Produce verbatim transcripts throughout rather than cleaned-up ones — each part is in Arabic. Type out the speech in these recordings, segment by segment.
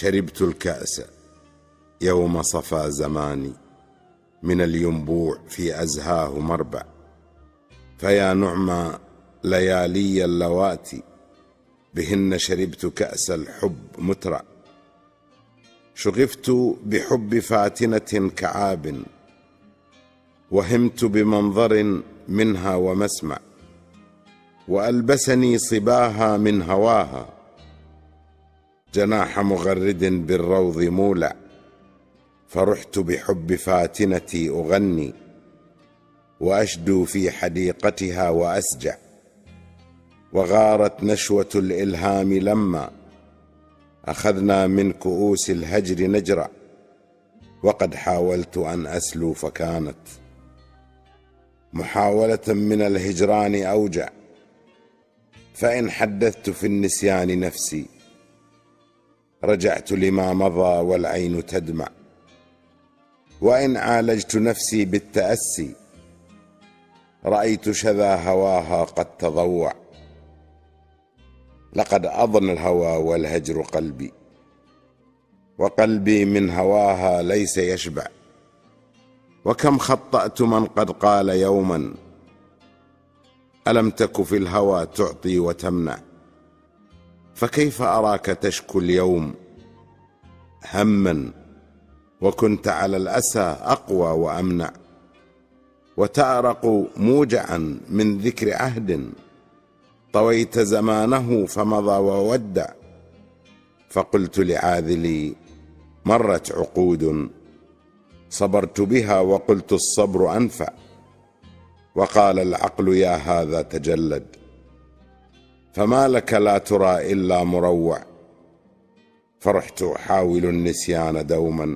شربت الكأس يوم صفا زماني، من الينبوع في أزهاه مربع. فيا نعم ليالي اللواتي، بهن شربت كأس الحب مترع. شغفت بحب فاتنة كعاب، وهمت بمنظر منها ومسمع. وألبسني صباها من هواها، جناح مغرد بالروض مولع. فرحت بحب فاتنتي أغني، وأشدو في حديقتها وأسجع. وغارت نشوة الإلهام لما أخذنا من كؤوس الهجر نجرع. وقد حاولت أن أسلو فكانت محاولة من الهجران أوجع. فإن حدثت في النسيان نفسي، رجعت لما مضى والعين تدمع. وإن عالجت نفسي بالتأسي، رأيت شذا هواها قد تضوع. لقد أضنى الهوى والهجر قلبي، وقلبي من هواها ليس يشبع. وكم خطأت من قد قال يوما، ألم تك في الهوى تعطي وتمنع. فكيف أراك تشكو اليوم هما، وكنت على الأسى أقوى وأمنع. وتأرق موجعا من ذكر عهد، طويت زمانه فمضى وودع. فقلت لعاذلي مرت عقود، صبرت بها وقلت الصبر أنفع. وقال العقل يا هذا تجلد، فما لك لا ترى إلا مروع. فرحت أحاول النسيان دوما،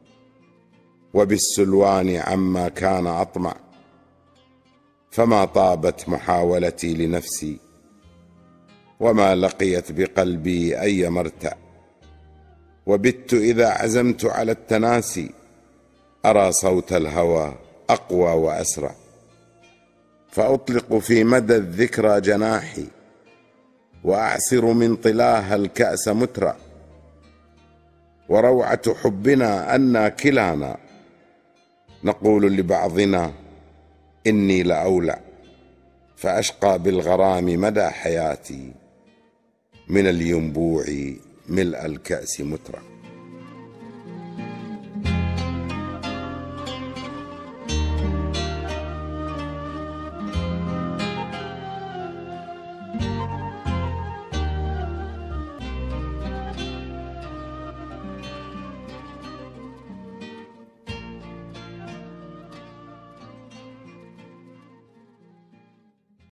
وبالسلوان عما كان أطمع. فما طابت محاولتي لنفسي، وما لقيت بقلبي أي مرتع. وبت إذا عزمت على التناسي، أرى صوت الهوى أقوى وأسرع. فأطلق في مدى الذكرى جناحي، وأعسر من طلاها الكأس مترع. وروعة حبنا أنا كلانا، نقول لبعضنا إني لأولع. فأشقى بالغرام مدى حياتي، من الينبوع ملء الكأس مترع.